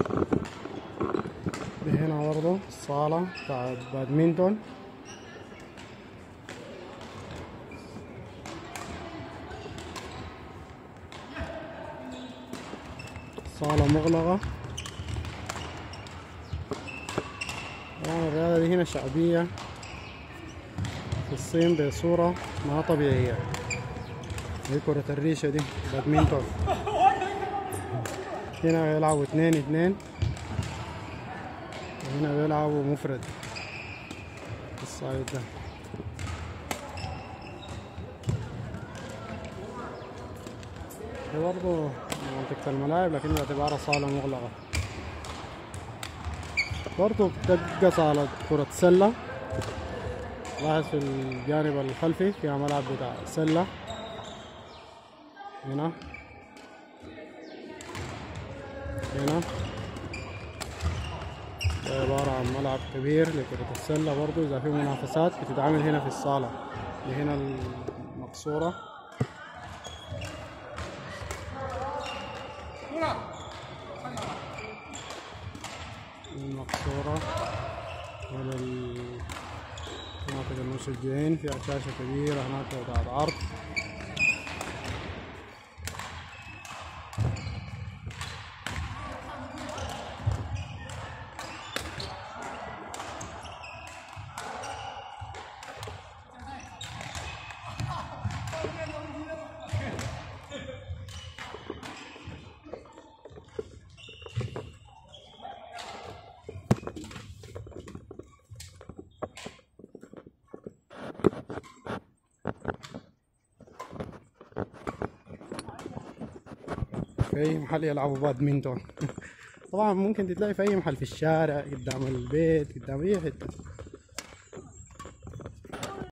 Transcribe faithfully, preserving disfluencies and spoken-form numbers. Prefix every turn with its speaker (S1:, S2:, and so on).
S1: دي هنا برضه الصالة بتاعت بادمنتون. صالة مغلقة. طبعا الرياضة دي هنا شعبية في الصين بصورة ما طبيعية. دي كرة الريشة دي بادمنتون. هنا بيلعبوا اتنين اتنين، وهنا بيلعبوا مفرد في الصعيد ده. دي برضه منطقة الملاعب لكن باعتبارها صالة مغلقة. برضه بتبقى صالة كرة سلة. لاحظ في الجانب الخلفي فيها ملعب بتاع سلة. هنا هنا ده عبارة عن ملعب كبير لكرة السلة. برضه إذا في منافسات بتتعمل هنا في الصالة دي. هنا المقصورة المقصورة على مناطق المشجعين. فيها شاشة كبيرة هناك بتاعت عرض. في أي محل يلعبوا بادمنتون. طبعا ممكن تتلاقي في أي محل، في الشارع، قدام البيت، قدام أي حتة.